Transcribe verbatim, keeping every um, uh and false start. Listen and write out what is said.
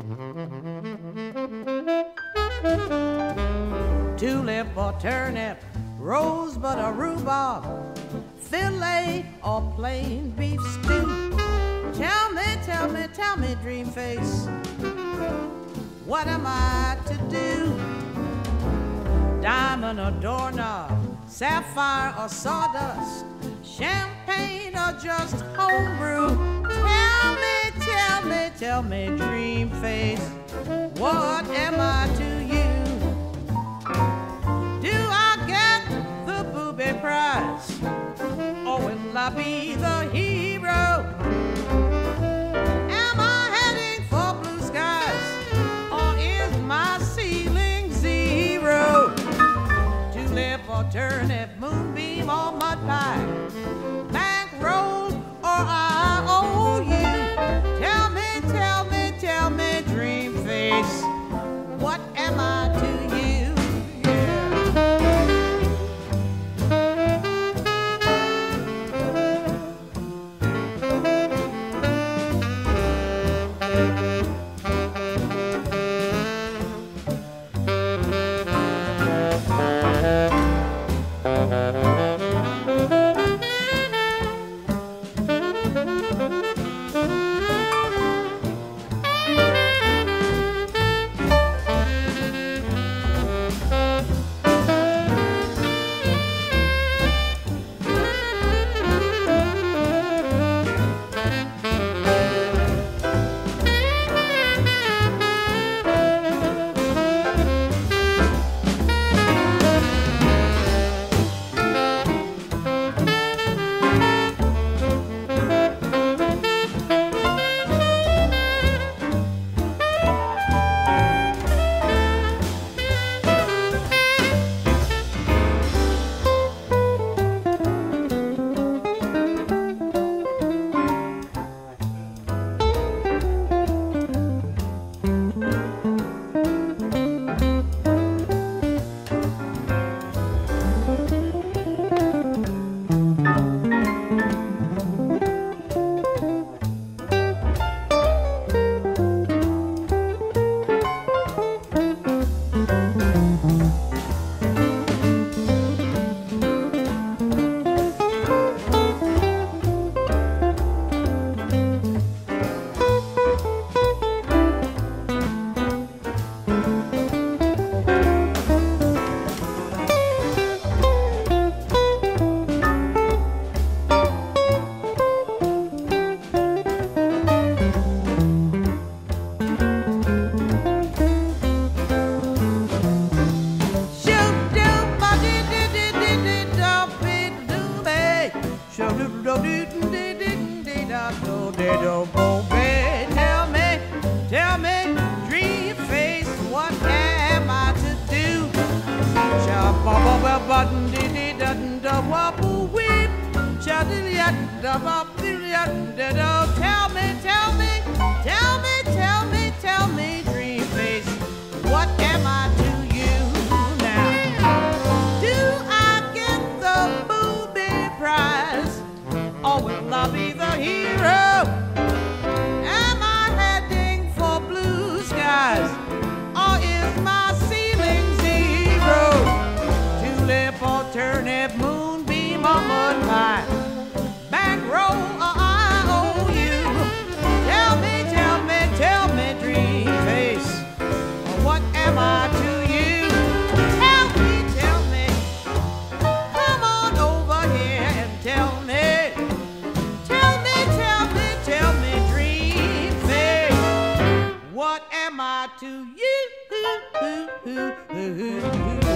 Tulip or turnip, rosebud or rhubarb, fillet or plain beef stew. Tell me, tell me, tell me, dream face, what am I to do? Diamond or doorknob, sapphire or sawdust, champagne or just homebrew. Tell me, tell me, tell me, dream face, what am I to you? Do I get the booby prize, or will I be the hero? Am I heading for blue skies, or is my ceiling zero? Tulip or turnip, moonbeam or mud pie, bankroll or I owe you. Tell me, tell me, tell me, dream face, what am I to you? Tell me, tell me, dream face, what am I to do? Button diddy dun da wobble whip. Tell me, tell me, tell me, tell me, tell me, dream face, what am I to you now? Do I get the booby prize, or will I be the hero? Am I heading for blue skies, or is my ceiling zero? Tulip or turnip, moonbeam or mud pie, bankroll or I owe you. Tell me, tell me, tell me, dream face, what am I to you? Tell me, tell me, come on over here and tell me. Tell me, tell me, tell me, dream face, what am I to you?